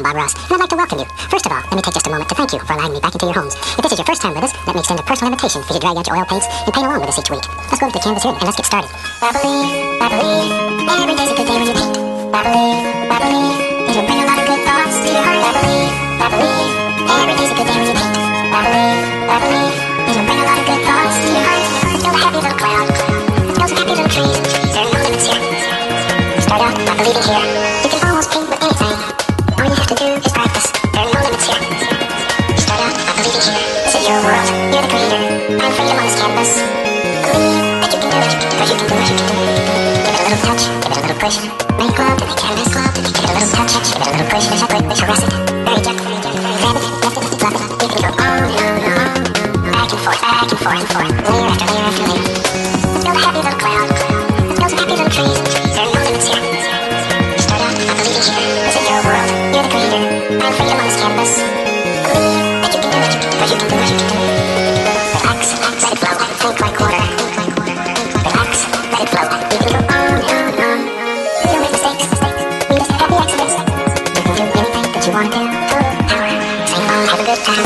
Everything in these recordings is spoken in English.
Bob Ross, and I'd like to welcome you. First of all, let me take just a moment to thank you for allowing me back into your homes. If this is your first time with us, let me extend a personal invitation for you to drag out your oil paints and paint along with us each week. Let's go to the canvas here and let's get started. I believe, every day's a good day when you paint. I believe, it'll bring a lot of good thoughts to your heart. I believe, every day's a good day when you paint. I believe, it'll bring a lot of good thoughts to your heart. Let's build a happy little cloud. Let's build some happy little trees. There are no limits here. Start out by believing here. You can almost paint with anything. All you have to do is practice. There are no limits here. Start out by believing here. This is your world. You're the creator. I'm freedom on this canvas. Believe that you can do it. Because you can do it. Give it a little touch. Give it a little push. Make love to the canvas. Give it a little touch. Give it a little push. Push it. Caress it. Very gently. Grab it. Lift it. Drop it. You can go on and on and on. Back and forth. Back and forth. Layer after layer after layer. Let's build a happy little cloud. Let's build some happy little trees. There are no limits here. Start out by believing here. This is your world. You're the creator. I'm freedom on this canvas. Believe that you can do it. Because you can do it. Relax. Let it flow. Think like water. Relax. Let it flow. You can go on and on and on. You don't make mistakes. We just have happy accidents. You can do anything that you want to do. Power. Sing along. Have a good time.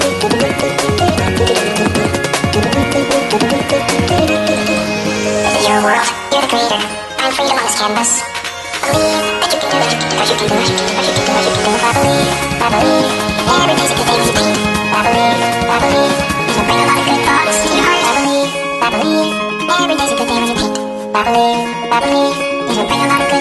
This is your world. You're the creator. I'm freedom on this canvas. Believe that you can do it. Because you can do it. Because you can do it. You can do it. I believe. Every day's a good day when you paint. I believe. It'll bring a lot of good thoughts to your heart. I believe. Every day's a good day when you paint. I believe. It'll bring a lot of good